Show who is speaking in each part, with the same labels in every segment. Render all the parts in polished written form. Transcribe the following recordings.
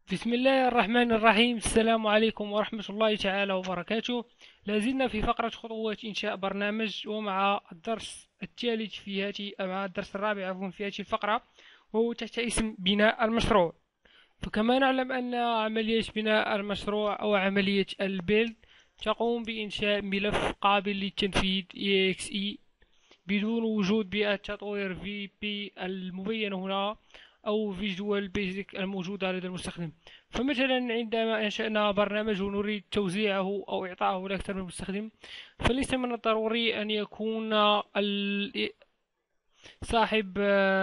Speaker 1: بسم الله الرحمن الرحيم. السلام عليكم ورحمة الله تعالى وبركاته. لازلنا في فقرة خطوات إنشاء برنامج، ومع الدرس الثالث في هذه مع الدرس الرابع عفوا في هذه الفقرة، وهو تحت اسم بناء المشروع. فكما نعلم أن عملية بناء المشروع أو عملية البيلد تقوم بإنشاء ملف قابل للتنفيذ exe بدون وجود بيئة تطوير VB المبينة هنا أو فيجوال بيزك الموجودة لدى المستخدم. فمثلا عندما أنشأنا برنامج ونريد توزيعه أو إعطائه لأكثر من مستخدم، فليس من الضروري أن يكون صاحب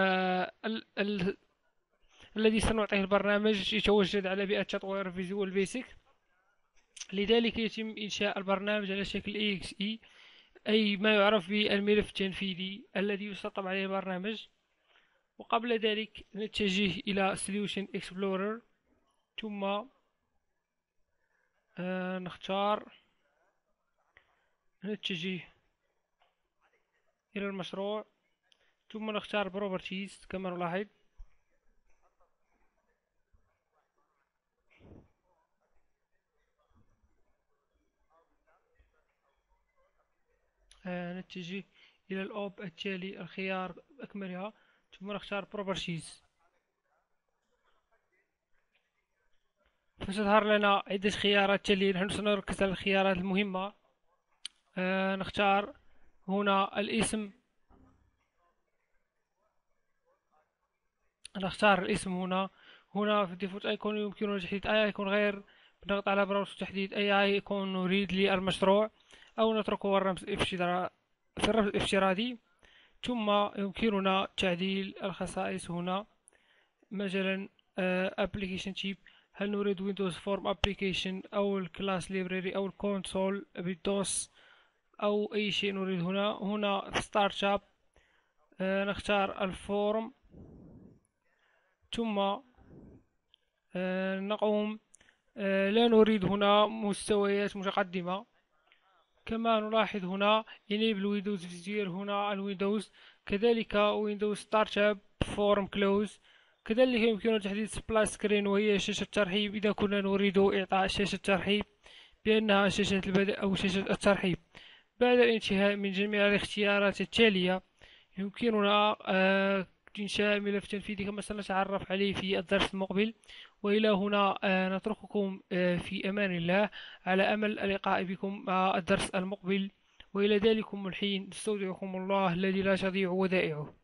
Speaker 1: الذي سنعطيه البرنامج يتواجد على بيئة تطوير فيجوال بيزك. لذلك يتم إنشاء البرنامج على شكل exe، أي ما يعرف بالملف التنفيذي الذي يسطب عليه البرنامج. وقبل ذلك نتجه إلى Solution Explorer، ثم نختار نتجه إلى المشروع، ثم نختار Properties كما نلاحظ. نتجه إلى الأوب التالي الخيار بأكملها، ثم نختار Properties. فستظهر لنا عدة خيارات تالية، نحن سنركز على الخيارات المهمة. نختار هنا الاسم، نختار الاسم هنا في الديفولت ايكون يمكننا تحديد اي ايكون غير بنضغط على براوس تحديد اي ايكون نريد للمشروع، او نتركه الرمز في الرمز الافتراضي. ثم يمكننا تعديل الخصائص هنا، مثلا application type، هل نريد ويندوز فورم ابليكيشن او الكلاس ليبراري او الكونسول بالدوس او اي شيء نريد. هنا ستارت اب نختار الفورم، ثم نقوم لا نريد هنا مستويات متقدمة. كما نلاحظ هنا enable windows visual، هنا الويندوز، كذلك ويندوز ستارت اب فورم كلوز. كذلك يمكننا تحديد سبلاش سكرين، وهي شاشة ترحيب إذا كنا نريد إعطاء شاشة ترحيب بأنها شاشة البدء أو شاشة الترحيب. بعد الانتهاء من جميع الاختيارات التالية يمكننا إنشاء ملف تنفيذي كما سنتعرف عليه في الدرس المقبل. وإلى هنا نترككم في أمان الله، على أمل اللقاء بكم مع الدرس المقبل. وإلى ذلكم الحين نستودعكم الله الذي لا تضيع ودائعه.